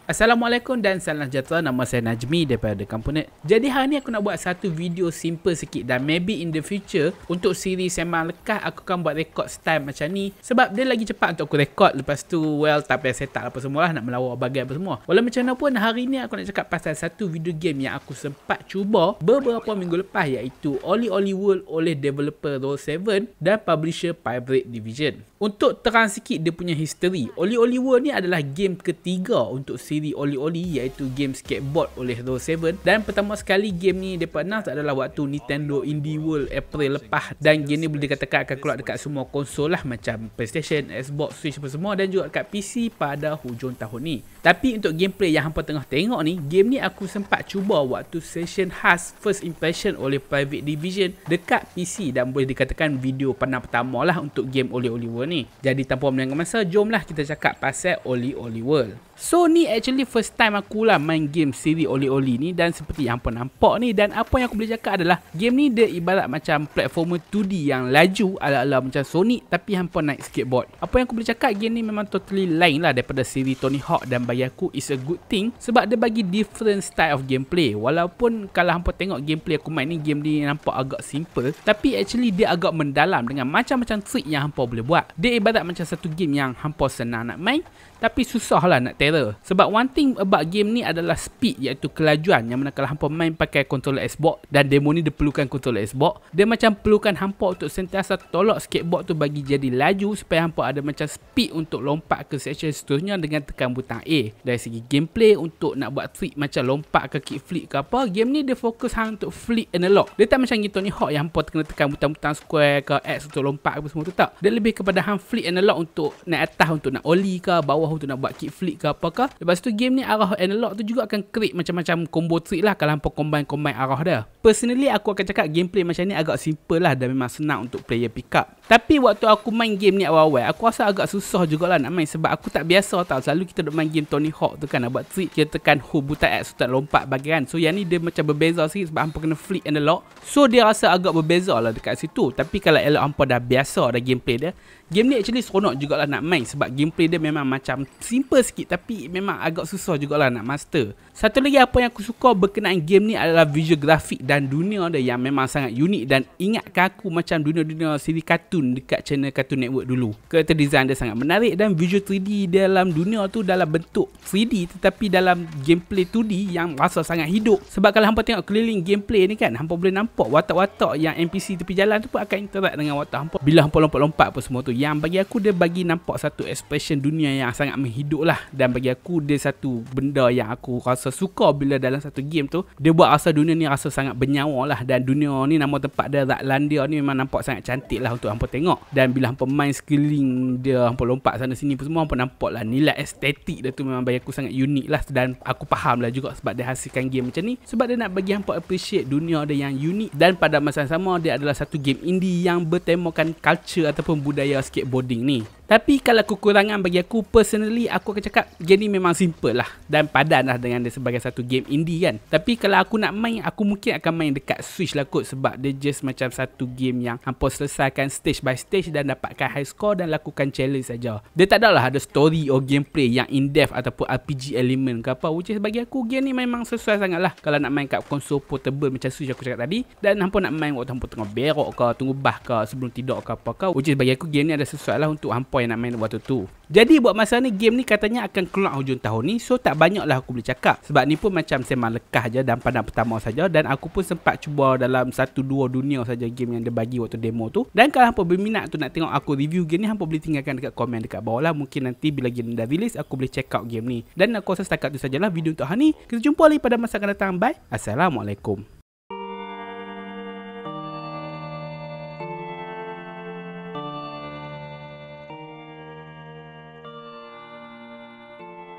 Assalamualaikum dan salam sejahtera. Nama saya Najmi daripada Kampunet. Jadi hari ni aku nak buat satu video simple sikit dan maybe in the future untuk siri Sembang Lekah aku akan buat record style macam ni sebab dia lagi cepat untuk aku record. Lepas tu tak payah set up apa semua lah, nak melawak bagai apa semua. Walau macam mana pun hari ni aku nak cakap pasal satu video game yang aku sempat cuba beberapa minggu lepas, iaitu Oli Oli World oleh developer Roll7 dan publisher Pirate Division. Untuk terang sikit dia punya history, Oli Oli World ni adalah game ketiga untuk siri Oli Oli, iaitu game skateboard oleh Roll7. Dan pertama sekali game ni dia announce adalah waktu Nintendo Indie World April lepas, dan game ni boleh dikatakan akan keluar dekat semua konsol lah, macam PlayStation, Xbox, Switch apa semua, dan juga dekat PC pada hujung tahun ni. Tapi untuk gameplay yang hampa tengah tengok ni, game ni aku sempat cuba waktu session khas first impression oleh Private Division dekat PC, dan boleh dikatakan video pandang pertama lah untuk game Oli Oli World ni. Jadi tanpa melengahkan masa, jomlah kita cakap pasal Oli Oli World. So ni actually first time aku lah main game siri Oli Oli ni, dan seperti yang hampa nampak ni, dan apa yang aku boleh cakap adalah game ni dia ibarat macam platformer 2D yang laju ala-ala macam Sonic, tapi hampa naik skateboard. Apa yang aku boleh cakap, game ni memang totally lain lah daripada siri Tony Hawk, dan bagi aku is a good thing sebab dia bagi different style of gameplay. Walaupun kalau hampa tengok gameplay aku main ni, game ni nampak agak simple, tapi actually dia agak mendalam dengan macam-macam trick yang hampa boleh buat. Dia ibarat macam satu game yang hampa senang nak main tapi susah lah nak terror. Sebab one thing about game ni adalah speed, iaitu kelajuan, yang mana kalau hampa main pakai controller Xbox, dan demo ni dia perlukan controller Xbox, dia macam perlukan hampa untuk sentiasa tolak skateboard tu bagi jadi laju supaya hampa ada macam speed untuk lompat ke section seterusnya dengan tekan butang A. Dari segi gameplay, untuk nak buat trick macam lompat ke kickflip ke apa, game ni dia fokus hang untuk flip analog. Dia tak macam Tony Hawk yang hampa kena tekan butang-butang square ke X untuk lompat ke semua tu, tak. Dia lebih kepada hang flip analog untuk naik atas, untuk nak ollie ke bawah, untuk nak buat kickflip ke apakah. Lepas tu game ni arah analog tu juga akan create macam-macam combo trick lah kalau hampa combine arah dia. Personally aku akan cakap gameplay macam ni agak simple lah, dan memang senang untuk player pick up. Tapi waktu aku main game ni awal-awal, aku rasa agak susah jugalah nak main sebab aku tak biasa tau. Selalu kita duk main game Tony Hawk tu kan, nak buat trick kita tekan hold butang X untuk lompat bagian. So yang ni dia macam berbeza sikit sebab hampa kena flip analog. So dia rasa agak berbeza lah dekat situ. Tapi kalau elok hampa dah biasa dah gameplay dia, game ni actually seronok jugalah nak main sebab gameplay dia memang macam simple sikit tapi memang agak susah jugalah nak master. Satu lagi apa yang aku suka berkenaan game ni adalah visual grafik dan dunia dia yang memang sangat unik dan ingatkan aku macam dunia-dunia siri kartun dekat channel Cartoon Network dulu. Character design dia sangat menarik, dan visual 3D dalam dunia tu dalam bentuk 3D tetapi dalam gameplay 2D yang rasa sangat hidup. Sebab kalau hampa tengok keliling gameplay ni kan, hampa boleh nampak watak-watak yang NPC tepi jalan tu pun akan interact dengan watak hampa bila hampa lompat-lompat apa semua tu. Yang bagi aku dia bagi nampak satu expression dunia yang sangat menghidup lah, dan bagi aku dia satu benda yang aku rasa suka bila dalam satu game tu dia buat rasa dunia ni rasa sangat bernyawa lah. Dan dunia ni, nama tempat dia Ratlandia ni memang nampak sangat cantik lah untuk hampa tengok. Dan bila hampa main sekeliling dia, hampa lompat sana sini semua, hampa nampak lah nilai estetik dia tu memang bagi aku sangat unik lah. Dan aku faham lah juga sebab dia hasilkan game macam ni, sebab dia nak bagi hampa appreciate dunia dia yang unik, dan pada masa yang sama dia adalah satu game indie yang bertemakan culture ataupun budaya skateboarding ni. Tapi kalau kekurangan bagi aku, personally aku akan cakap game ni memang simple lah dan padan lah dengan dia sebagai satu game indie kan. Tapi kalau aku nak main, aku mungkin akan main dekat Switch lah kot, sebab dia just macam satu game yang hampa selesaikan stage by stage dan dapatkan high score dan lakukan challenge saja. Dia tak adalah ada story or gameplay yang in-depth ataupun RPG element ke apa, which is bagi aku game ni memang sesuai sangat lah kalau nak main kat konsol portable macam Switch aku cakap tadi, dan hampa nak main waktu hampa tengah berok ke, tunggu bah ke, sebelum tidur ke apa ke, which is bagi aku game ni ada sesuai lah untuk hampa yang nak main waktu tu. Jadi buat masa ni game ni katanya akan keluar hujung tahun ni, so tak banyak lah aku boleh cakap sebab ni pun macam Sembang Lekah je dan pandang pertama saja, dan aku pun sempat cuba dalam 1-2 dunia saja game yang dia bagi waktu demo tu. Dan kalau hampa berminat tu nak tengok aku review game ni, hampa boleh tinggalkan dekat komen dekat bawah lah. Mungkin nanti bila game dah release aku boleh check out game ni. Dan aku rasa setakat tu sajalah video untuk hari ni. Kita jumpa lagi pada masa akan datang. Bye. Assalamualaikum.